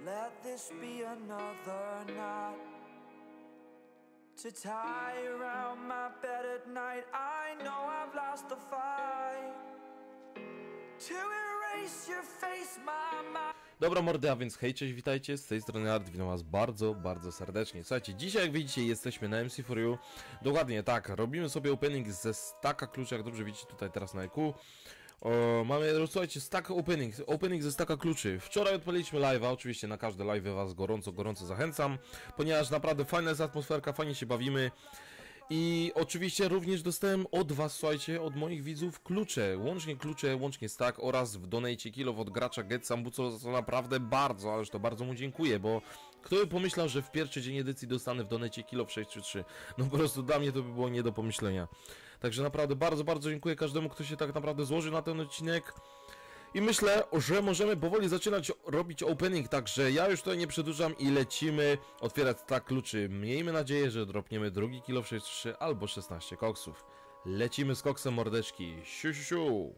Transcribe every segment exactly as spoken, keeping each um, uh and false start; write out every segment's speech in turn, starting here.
Let this be another knot to tie around my bed at night. I know I've lost the fight to erase your face, my mind. Dobra mordy, a więc hej, cześć, witajcie, z tej strony Art, witam was bardzo, bardzo serdecznie. Słuchajcie, dzisiaj jak widzicie jesteśmy na M C four U. Dokładnie tak, robimy sobie opening ze stacka kluczy, jak dobrze widzicie tutaj teraz na E Q. O, mamy, słuchajcie, stack opening, opening ze stacka kluczy. Wczoraj odpaliliśmy live'a, oczywiście na każde live was gorąco, gorąco zachęcam, ponieważ naprawdę fajna jest atmosferka, fajnie się bawimy. I oczywiście również dostałem od was, słuchajcie, od moich widzów klucze, łącznie klucze, łącznie stack oraz w donate kilo od gracza GetSambuco, za co naprawdę bardzo, ależ to bardzo mu dziękuję, bo kto by pomyślał, że w pierwszy dzień edycji dostanę w donate kilo w sześć trzy trzy, no po prostu dla mnie to by było nie do pomyślenia. Także naprawdę bardzo, bardzo dziękuję każdemu, kto się tak naprawdę złożył na ten odcinek. I myślę, że możemy powoli zaczynać robić opening, także ja już tutaj nie przedłużam i lecimy otwierać stack kluczy. Miejmy nadzieję, że dropniemy drugi kilo w sześć trzy albo szesnaście koksów. Lecimy z koksem, mordeczki. Siu, siu, siu.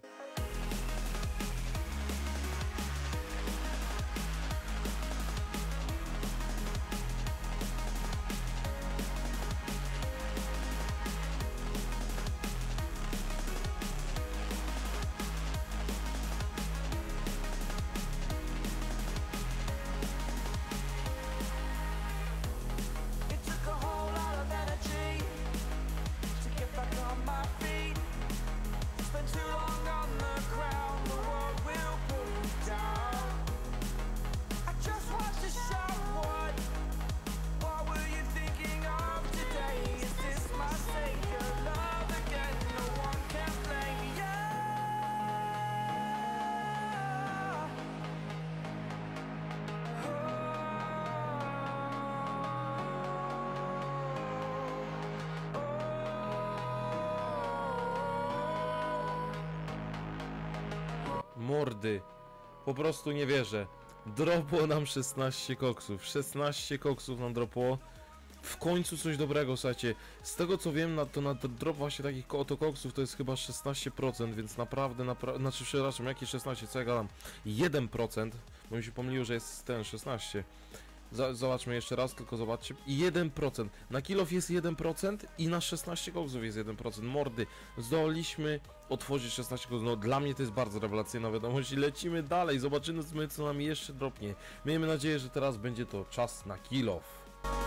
Mordy, po prostu nie wierzę. Dropło nam szesnaście koksów. szesnaście koksów nam dropło. W końcu coś dobrego, słuchajcie. Z tego co wiem, na, to na drop właśnie takich oto koksów to jest chyba szesnaście procent, więc naprawdę, naprawdę, znaczy przepraszam, jakie szesnaście, co ja gadam? jeden procent, bo mi się pomyliło, że jest ten szesnaście. Zobaczmy jeszcze raz, tylko zobaczcie. I jeden procent. Na kilof jest jeden procent i na szesnaście koksów jest jeden procent. Mordy, zdołaliśmy otworzyć szesnaście koksów. No dla mnie to jest bardzo rewelacyjna wiadomość i lecimy dalej. Zobaczymy, co nam jeszcze dropnie. Miejmy nadzieję, że teraz będzie to czas na kilof.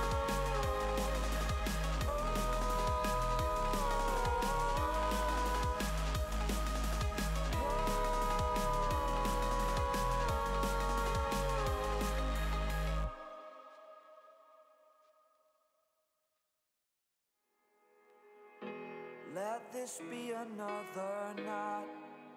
Let this be another knot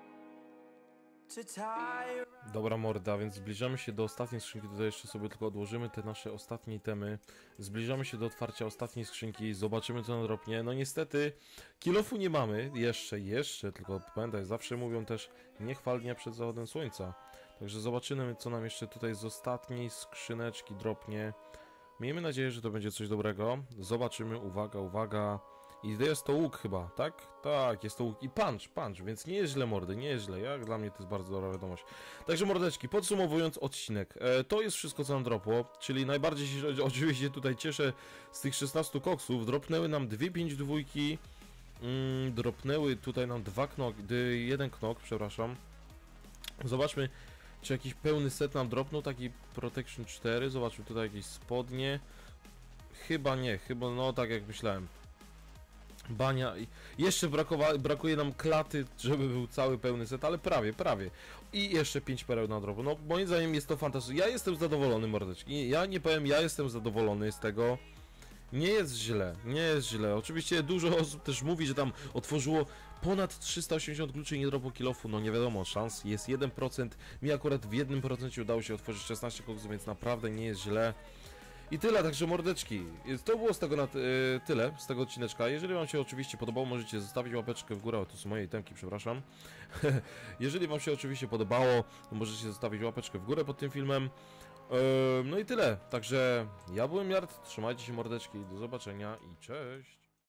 to tie. Dobra morda, więc zbliżamy się do ostatniej skrzynki. Tutaj jeszcze sobie tylko odłożymy te nasze ostatnie itemy. Zbliżamy się do otwarcia ostatniej skrzynki. Zobaczymy, co nam dropnie. No niestety kilofu nie mamy. Jeszcze, jeszcze, tylko pamiętaj, zawsze mówią też nie chwal dnia przed zachodem słońca. Także zobaczymy, co nam jeszcze tutaj z ostatniej skrzyneczki dropnie. Miejmy nadzieję, że to będzie coś dobrego. Zobaczymy, uwaga, uwaga. I jest to łuk chyba, tak? Tak, jest to łuk i punch, punch, więc nie jest źle, mordy, nie jest źle, jak dla mnie to jest bardzo dobra wiadomość. Także mordeczki, podsumowując odcinek, e, to jest wszystko, co nam dropło, czyli najbardziej się oczywiście tutaj cieszę z tych szesnastu koksów, dropnęły nam dwie pięć dwójki, mm, dropnęły tutaj nam dwa knok, jeden knok, przepraszam. Zobaczmy, czy jakiś pełny set nam dropnął, taki Protection cztery, zobaczmy tutaj jakieś spodnie, chyba nie, chyba no tak jak myślałem. Bania i jeszcze brakowa, brakuje nam klaty, żeby był cały pełny set, ale prawie, prawie. I jeszcze pięć pereł na dropu. No moim zdaniem jest to fantastyczne. Ja jestem zadowolony, mordeczki. Ja nie powiem, ja jestem zadowolony z tego. Nie jest źle, nie jest źle. Oczywiście dużo osób też mówi, że tam otworzyło ponad trzysta osiemdziesiąt kluczy i nie dropło kilofu. No nie wiadomo, szans jest jeden procent. Mi akurat w jednym procencie udało się otworzyć szesnaście koksów, więc naprawdę nie jest źle. I tyle, także mordeczki, to było z tego na y, tyle, z tego odcineczka. Jeżeli wam się oczywiście podobało, możecie zostawić łapeczkę w górę, o, to są moje itemki, przepraszam. Jeżeli wam się oczywiście podobało, możecie zostawić łapeczkę w górę pod tym filmem. Yy, no i tyle, także ja byłem Jart, trzymajcie się mordeczki, do zobaczenia i cześć.